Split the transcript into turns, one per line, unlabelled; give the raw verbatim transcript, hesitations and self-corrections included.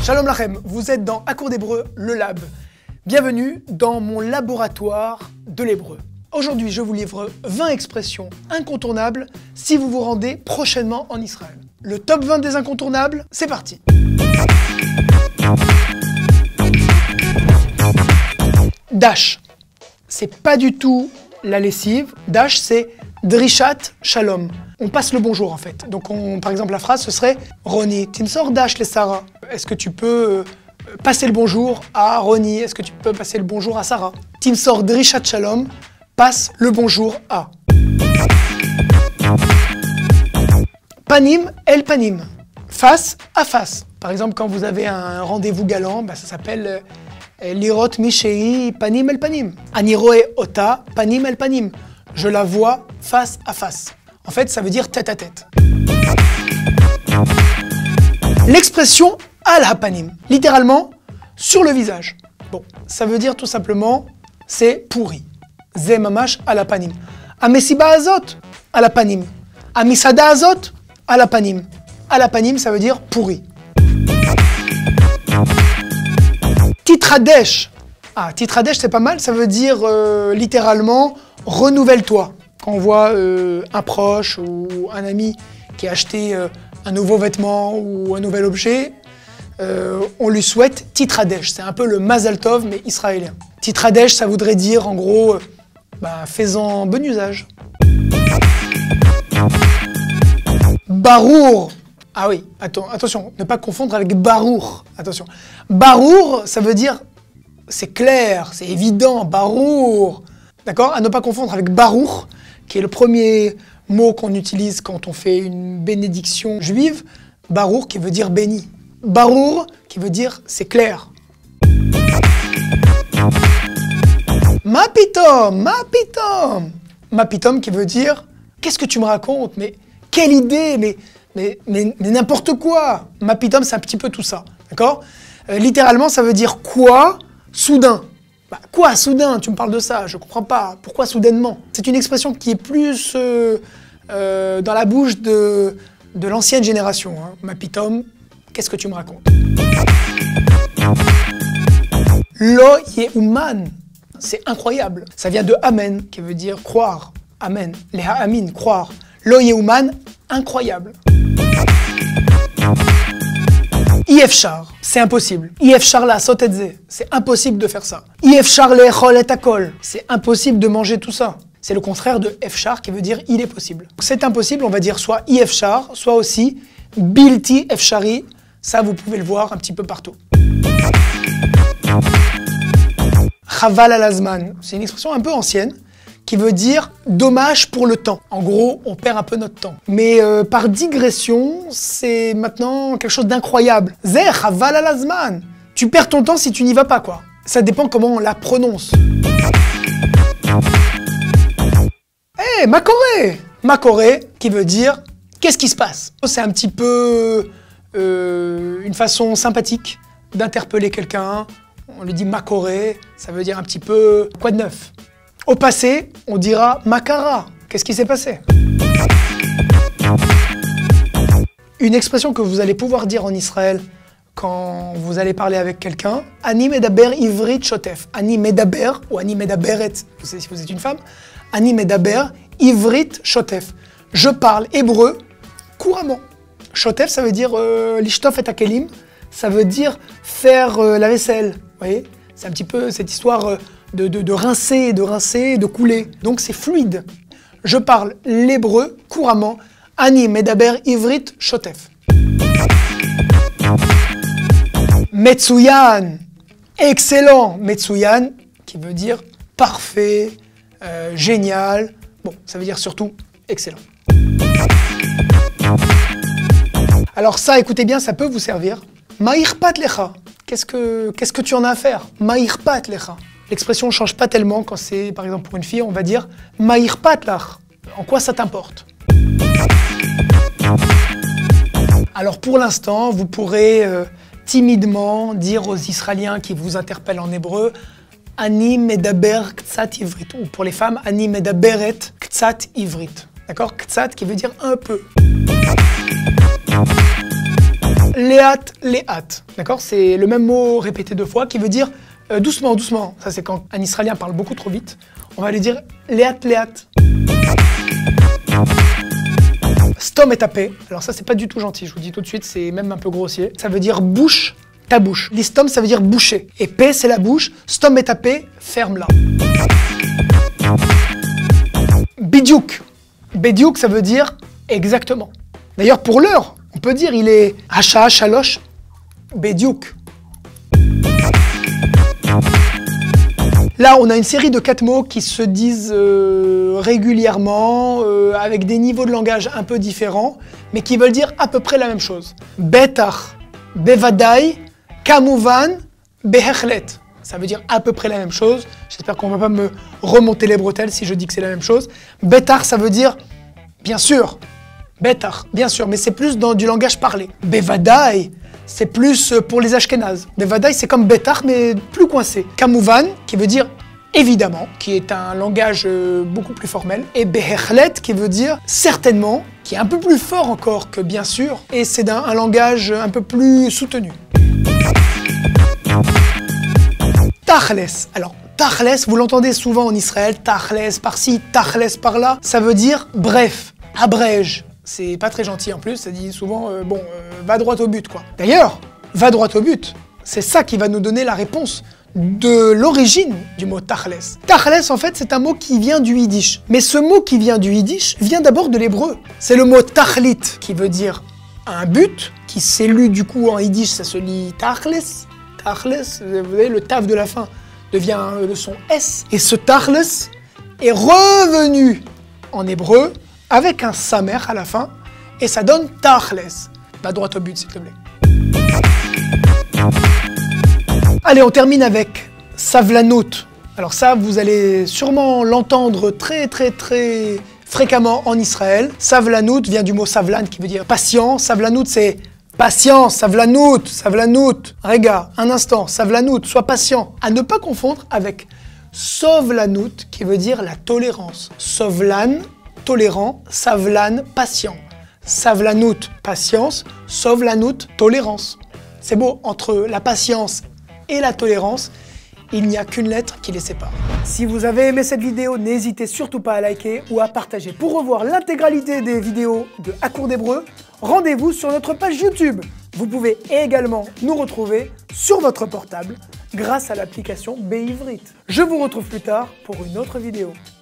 Shalom Lachem, vous êtes dans À cours d'hébreu, le lab. Bienvenue dans mon laboratoire de l'hébreu. Aujourd'hui, je vous livre vingt expressions incontournables si vous vous rendez prochainement en Israël. Le top vingt des incontournables, c'est parti. Dash, c'est pas du tout la lessive. Dash, c'est drishat shalom. On passe le bonjour en fait. Donc on, par exemple la phrase ce serait Roni, Timsor dash les Sarah. Est-ce que tu peux euh, passer le bonjour à Roni? Est-ce que tu peux passer le bonjour à Sarah? Timsor drishat shalom, passe le bonjour à. Panim el panim, face à face. Par exemple quand vous avez un rendez-vous galant, bah, ça s'appelle euh, lirot mishei panim el panim. Aniroe ota panim el panim. Je la vois face à face. En fait, ça veut dire tête à tête. L'expression al hapanim, littéralement sur le visage. Bon, ça veut dire tout simplement c'est pourri. Ze mamash al hapanim. Amesiba azot al hapanim. Amisada azot al hapanim. Al hapanim, ça veut dire pourri. Titradesh. Ah, titradesh, c'est pas mal. Ça veut dire euh, littéralement renouvelle-toi. Quand on voit euh, un proche ou un ami qui a acheté euh, un nouveau vêtement ou un nouvel objet, euh, on lui souhaite Titradesh. C'est un peu le Mazal Tov, mais israélien. Titradesh, ça voudrait dire, en gros, euh, bah, fais-en bon usage. Barour. Ah oui, attends, attention, ne pas confondre avec Barour. Attention. Barour, ça veut dire, c'est clair, c'est évident, Barour. D'accord? À ne pas confondre avec Baruch, qui est le premier mot qu'on utilise quand on fait une bénédiction juive. Baruch qui veut dire béni. Barour qui veut dire c'est clair. Mapitom, mapitom. Mapitom qui veut dire qu'est-ce que tu me racontes? Mais quelle idée? Mais, mais, mais, mais n'importe quoi. Mapitom, c'est un petit peu tout ça. D'accord? euh, Littéralement, ça veut dire quoi? Soudain. Bah, quoi, soudain, tu me parles de ça? Je comprends pas. Pourquoi soudainement? C'est une expression qui est plus euh, euh, dans la bouche de, de l'ancienne génération. Hein. Mapitom, qu'est-ce que tu me racontes? Lo yeuman, c'est incroyable. Ça vient de amen, qui veut dire croire. Amen. Les ha'amin, croire. Lo yeuman, incroyable. Ifchar, c'est impossible. Ifchar la sotetze, c'est impossible de faire ça. Ifchar le'echol et akol, c'est impossible de manger tout ça. C'est le contraire de efchar qui veut dire il est possible. C'est impossible, on va dire soit ifchar, soit aussi bilti efchari. Ça, vous pouvez le voir un petit peu partout. Chaval alazman, c'est une expression un peu ancienne qui veut dire dommage pour le temps. En gros, on perd un peu notre temps. Mais euh, par digression, c'est maintenant quelque chose d'incroyable. Zeh, chaval alazman. Tu perds ton temps si tu n'y vas pas, quoi. Ça dépend comment on la prononce. Eh, hey, makoré. Makoré, qui veut dire qu'est-ce qui se passe? C'est un petit peu euh, une façon sympathique d'interpeller quelqu'un. On lui dit makoré, ça veut dire un petit peu quoi de neuf. Au passé, on dira makara. Qu'est-ce qui s'est passé? Une expression que vous allez pouvoir dire en Israël quand vous allez parler avec quelqu'un. Ani medaber ivrit shotef. Ani medaber ou ani medaberet, vous savez si vous êtes une femme. Ani medaber ivrit shotef. Je parle hébreu couramment. Shotef, ça veut dire euh, lishtof et akelim. Ça veut dire faire euh, la vaisselle. Vous voyez? C'est un petit peu cette histoire... Euh, De, de, de rincer, de rincer, de couler. Donc c'est fluide. Je parle l'hébreu couramment. Ani medaber ivrit shotef. Metsuyan, excellent. Metsuyan, qui veut dire parfait, euh, génial. Bon, ça veut dire surtout excellent. Alors ça, écoutez bien, ça peut vous servir. Ma'irpat lecha. Qu'est-ce que, qu'est-ce que tu en as à faire? Ma'irpat lecha. L'expression ne change pas tellement quand c'est, par exemple, pour une fille, on va dire « Ma'irpat lach ». En quoi ça t'importe? Alors pour l'instant, vous pourrez euh, timidement dire aux Israéliens qui vous interpellent en hébreu « Ani medaber ktsat ivrit » ou pour les femmes « Ani medaberet ktsat ivrit ». D'accord? Ktsat qui veut dire un peu. léat, léat. D'accord? C'est le même mot répété deux fois qui veut dire euh, doucement, doucement. Ça, c'est quand un Israélien parle beaucoup trop vite. On va lui dire léat, léat. Stom et tapé. Alors ça, c'est pas du tout gentil, je vous dis tout de suite, c'est même un peu grossier. Ça veut dire bouche, ta bouche. L'istom, ça veut dire boucher. Et P, c'est la bouche. Stom et tapé, ferme-la. Bidiouk. Bidiouk, ça veut dire exactement. D'ailleurs, pour l'heure, on peut dire il est Hacha, Shalosh, Bidiouk. Là, on a une série de quatre mots qui se disent euh, régulièrement, euh, avec des niveaux de langage un peu différents, mais qui veulent dire à peu près la même chose. Betach, Bevadai, Kamuvan, Behechlet. Ça veut dire à peu près la même chose. J'espère qu'on ne va pas me remonter les bretelles si je dis que c'est la même chose. Betach, ça veut dire bien sûr. Betach, bien sûr, mais c'est plus dans du langage parlé. Bevadai, c'est plus pour les Ashkénazes. Bevadai, c'est comme Betach, mais plus coincé. Kamuvan, qui veut dire évidemment, qui est un langage beaucoup plus formel. Et Behechlet, qui veut dire certainement, qui est un peu plus fort encore que bien sûr. Et c'est un, un langage un peu plus soutenu. Tachles. Alors, Tachles, vous l'entendez souvent en Israël, Tachles par-ci, Tachles par-là. Ça veut dire bref, abrège. C'est pas très gentil en plus, ça dit souvent, euh, bon, euh, va droit au but, quoi. D'ailleurs, va droit au but, c'est ça qui va nous donner la réponse de l'origine du mot Tachles. Tachles, en fait, c'est un mot qui vient du yiddish. Mais ce mot qui vient du yiddish vient d'abord de l'hébreu. C'est le mot Tachlit, qui veut dire un but, qui s'est lu du coup en yiddish, ça se lit Tachles. Tachles, vous voyez, le taf de la fin devient le son S. Et ce Tachles est revenu en hébreu avec un samer à la fin, et ça donne Tachles. Va droit au but, s'il te plaît. Allez, on termine avec Savlanout. Alors ça, vous allez sûrement l'entendre très très très fréquemment en Israël. Savlanout vient du mot savlan qui veut dire patient. Savlanout, c'est patience, savlanout, savlanout. Rega, un instant, savlanout, sois patient. À ne pas confondre avec sovlanout qui veut dire la tolérance. Sovlan, tolérant, savlan, patient. Savlanout, patience, sovlanout, tolérance. C'est beau, entre la patience et la tolérance, il n'y a qu'une lettre qui les sépare. Si vous avez aimé cette vidéo, n'hésitez surtout pas à liker ou à partager. Pour revoir l'intégralité des vidéos de À court d'hébreu, rendez-vous sur notre page YouTube. Vous pouvez également nous retrouver sur votre portable grâce à l'application Be'Ivrit. Je vous retrouve plus tard pour une autre vidéo.